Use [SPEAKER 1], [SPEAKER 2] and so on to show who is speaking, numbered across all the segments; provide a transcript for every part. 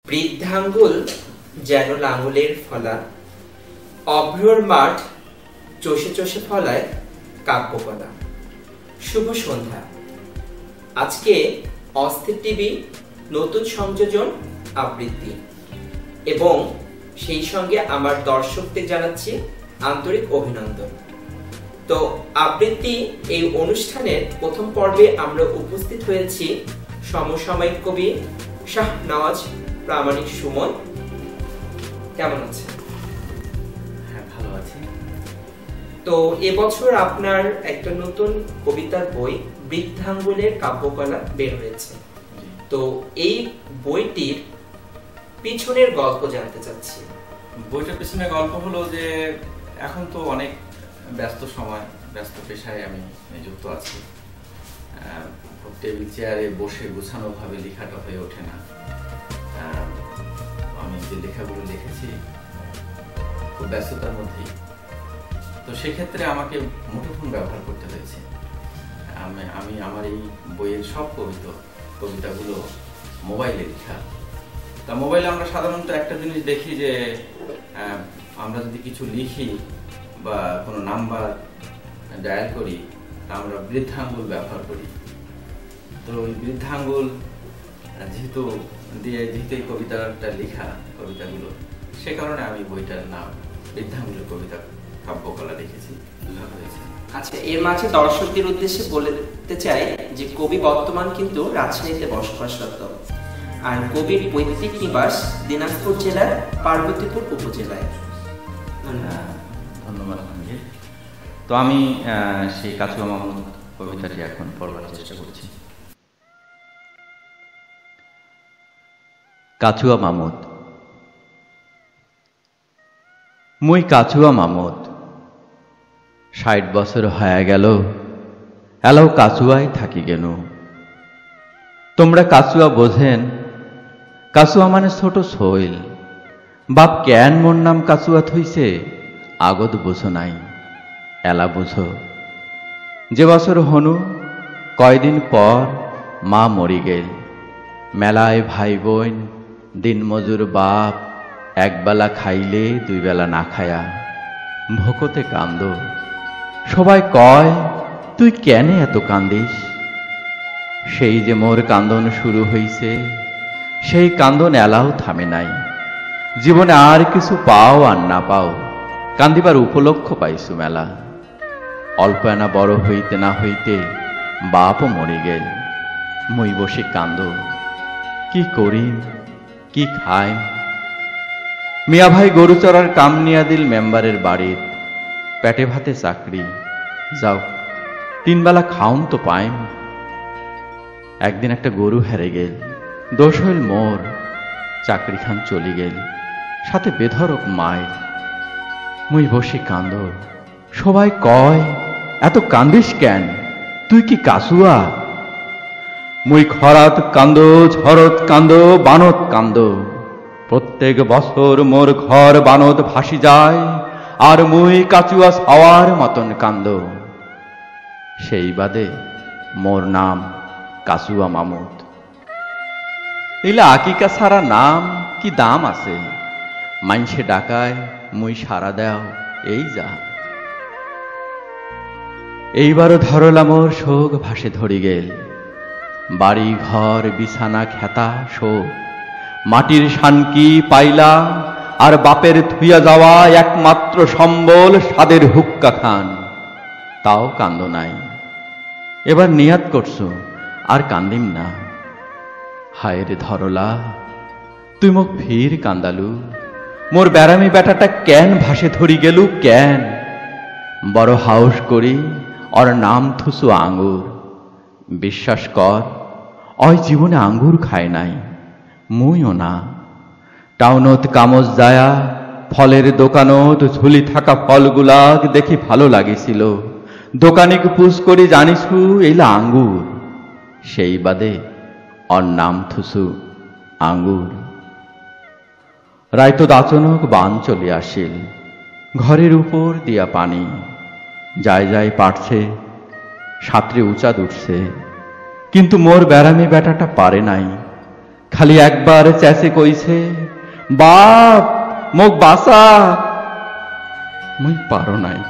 [SPEAKER 1] বৃদ্ধাঙ্গুল যেন লাঙলের ফলা, অভ্রর মাঠ চষে চষে ফলায় কাব্যকলা। শুভ সন্ধ্যা। আজকে অস্থির টিভি নতুন সংযোজন আবৃত্তি, এবং সেই সঙ্গে আমার দর্শকদের জানাচ্ছি আন্তরিক অভিনন্দন। তো আবৃত্তি এই অনুষ্ঠানের প্রথম পর্বে আমরা উপস্থিত হয়েছি সমসাময়িক কবি শাহনওয়াজ প্রামাণিক সুমন। কেমন আছে?
[SPEAKER 2] হ্যাঁ, ভালো আছি।
[SPEAKER 1] তো এবছর আপনার একটা নতুন কবিতার বই বৃদ্ধাঙ্গুলের কাব্যকলা বের হয়েছে। তো এই বইটির পিছনের গল্প জানতে চাচ্ছি।
[SPEAKER 2] বইটার পিছনে গল্প হলো যে এখন তো অনেক ব্যস্ত সময়, ব্যস্ত পেশায় আমি নিযুক্ত আছি। টেবিল চেয়ারে বসে গোছানো ভাবে লেখাটা হয়ে ওঠে না। আমি যে লেখাগুলো লিখেছি খুব ব্যস্ততার মধ্যেই, তো সেক্ষেত্রে আমাকে মুঠোফোন ব্যবহার করতে হয়েছে। আমি আমার এই বইয়ের সব কবিতাগুলো মোবাইলে লেখা। তা মোবাইলে আমরা সাধারণত একটা জিনিস দেখি যে আমরা যদি কিছু লিখি বা কোনো নাম্বার ডায়াল করি, তা আমরা বৃদ্ধাঙ্গুল ব্যবহার করি। তো ওই বৃদ্ধাঙ্গুল যেহেতু এই কবিতাটা লেখা, কবিতাগুলো, সে কারণে আমি বইটার নাম বৃদ্ধাঙ্গুলের কবিতা কাব্যকলা লিখেছি।
[SPEAKER 1] আচ্ছা, এর মাঝে দর্শকদের উদ্দেশ্যে বলতে চাই যে কবি বর্তমান কিন্তু রাজশাহীতে বসবাসরত, আর কবির পৈতৃক নিবাস দিনাজপুর জেলার পার্বতীপুর উপজেলায়।
[SPEAKER 2] ধন্যবাদ। তো আমি সেই কাছুয়া মামুদ কবিতাটি এখন পড়বার চেষ্টা করছি।
[SPEAKER 3] কাছুয়া মামুদ। মুই কাছুয়া মামুদ, 60 বছর হয়ে গেল, এলাও কাছুয়াই থাকি গেল। তোমরা কাছুয়া বোঝেন? কাছুয়া মানে ছোট শৈল। বাপ কেন মোর নাম কাছুয়া থইছে আগত বুঝো নাই, এলা বুঝো। যে বছর হনু কয়দিন পর মা মরি গেল। মেলায় ভাই বোন, দিনমজুর বাপ, একবেলা খাইলে 2 বেলা না খায়া ভোকতে কান্দ। সবাই কয় তুই কেন এত কান্দিস? সেই যে মোর কান্দন শুরু হইছে, সেই কান্দন এলাও থামে নাই। জীবনে আর কিছু পাও আর না পাও, কান্দিবার উপলক্ষ পাইছু মেলা। অল্প এনা বড় হইতে না হইতে বাপও মরে গেল। মুই বসে কান্দ, কি করিম কি খাইম। মিয়া ভাই গরু চড়ার কাম নিয়া দিল মেম্বারের বাড়ির। পেটে ভাতে চাকরি, যাও 3 বেলা খাউন তো পাইম। একদিন একটা গরু হেরে গেল, দোষ হইল মোর। চাকরি খান চলি গেল, সাথে বেধরক মায়ের। মুই বসে কান্দ, সবাই কয় এত কান্দিস কেন, তুই কি কাছুয়া? মুই খরাত কান্দ, ঝড়ত কান্দ, বানত কান্দ। প্রত্যেক বছর মোর ঘর বানত ভাসি যায়, আর মুই কাছুয়া ছাওয়ার মতন কান্দ। সেই বাদে মোর নাম কাছুয়া মামুদ। ইলা আকিকা সারা নাম কি দাম আছে? মাইনসে ডাকায় মুই সারা দেও, এই যা। এইবারও ধরলা মোর শোক ভাসে ধরি গেল। বাড়ি ঘর বিছানা খেতা শোক, মাটির শানকি পাইলা, আর বাপের থুইয়া যাওয়া একমাত্র সম্বল স্বাদের হুক্কা খান, তাও কান্দ নাই। এবার নিয়াত করছো আর কান্দিম না। হায় রে ধরলা, তুই মোক ফির কান্দালু। মোর ব্যারামি বেটাটা কেন ভাসে ধরি গেলু কেন? বড় হাউস করি ওর নাম থুসু আঙ্গুর। বিশ্বাস কর, ওই জীবনে আঙ্গুর খায় নাই, মুইও না। টাউনত কামজ যায়া ফলের দোকানত ঝুলি থাকা ফলগুলাক দেখি ভালো লাগিছিল। দোকানিকে পুষ করি জানিছু এইলা আঙ্গুর। সেই বাদে ওর নাম থুসু আঙ্গুর। রাইতো দাচনক বান চলি আসিল, ঘরের উপর দিয়া পানি। যায় যায় পারছে, সাঁতরে উঁচাদ উঠছে, কিন্তু মোর ব্যারামি বেটাটা পারে নাই। খালি একবার চেঁচে কইছে, বাপ মোক বাঁচা। মুই পারো নাই।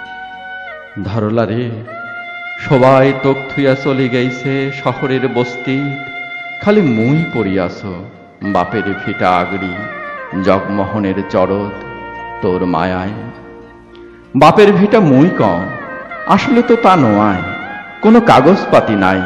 [SPEAKER 3] ধরলা রে, সবাই তোক থুইয়া চলে গেছে শহরের বস্তি, খালি মুই পড়িয়াছ বাপের ফিটা আগড়ি, জগমোহনের চরত তোর মায়ায়। বাপের ভিটা মুই কম, আসলে তো তা নয়, কোনো কাগজপাতি নাই।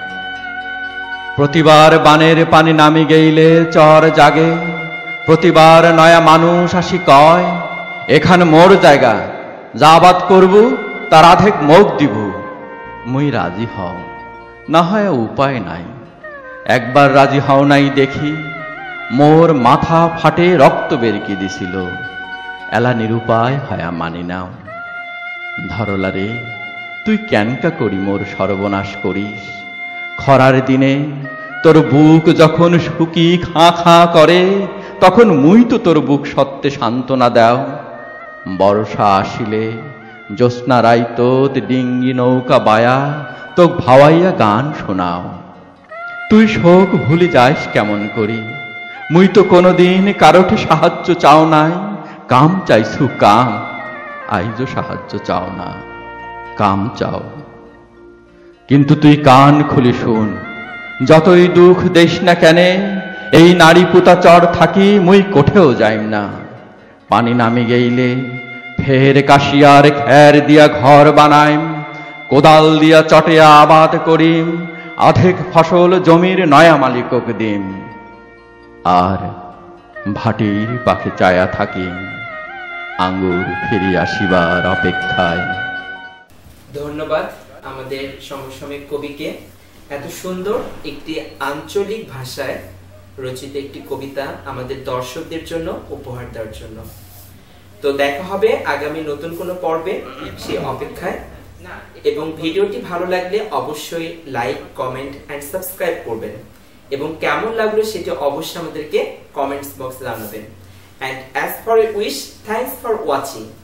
[SPEAKER 3] প্রতিবার বানের পানি নামি গেইলে চর জাগে, প্রতিবার নয়া মানুষ আসি কয়, এখান মোর জায়গা, যা আবাদ করবু তার আধেক মোক দিব। মুই রাজি হও, না হয় উপায় নাই। একবার রাজি হও নাই দেখি, মোর মাথা ফাটে রক্ত বেরকি দিছিল। এলা নিরুপায় হয়া মানি নাও। ধরলা রে, তুই ক্যানকা করি মোর সর্বনাশ করিস। খরার দিনে তোর বুক যখন শুকি খাঁ খাঁ করে, তখন মুই তো তোর বুক সত্যে সান্ত্বনা দাও। বর্ষা আসিলে জ্যোৎস্না রাইতোত ডিঙ্গি নৌকা বায়া তোক ভাওয়াইয়া গান শোনাও। তুই শোক ভুলি যাইস কেমন করি, মুই তো কোনোদিন কারোঠে সাহায্য চাও নাই। কাম চাইছু কাম, আইজো সাহায্য চাও না, কাম চাও। কিন্তু তুই কান খুলি শুন, যতই দুঃখ দেশ না কেনে, এই নারী পুতা চর থাকি মুই কোঠেও যাইম না। পানি নামি গেইলে ফের কাশিয়ার খের দিয়া ঘর বানাইম, কোদাল দিয়া চটিয়া আবাদ করিম, আধেক ফসল জমির নয়া মালিকক দিম। আর ভাটির পাখে চায়া থাকিম, আঙ্গুর ফিরি আসিবার অপেক্ষায়।
[SPEAKER 1] ধন্যবাদ আমাদের সমসাময়িক কবিকে এত সুন্দর একটি আঞ্চলিক ভাষায় রচিত একটি কবিতা আমাদের দর্শকদের জন্য উপহার দেওয়ার জন্য। তো দেখা হবে আগামী নতুন কোনো পর্বে, সেই অপেক্ষায়। এবং ভিডিওটি ভালো লাগলে অবশ্যই লাইক, কমেন্ট এন্ড সাবস্ক্রাইব করবেন, এবং কেমন লাগলো সেটা অবশ্যই আমাদেরকে কমেন্টস বক্সে জানাবেন। And as for a wish, thanks for watching.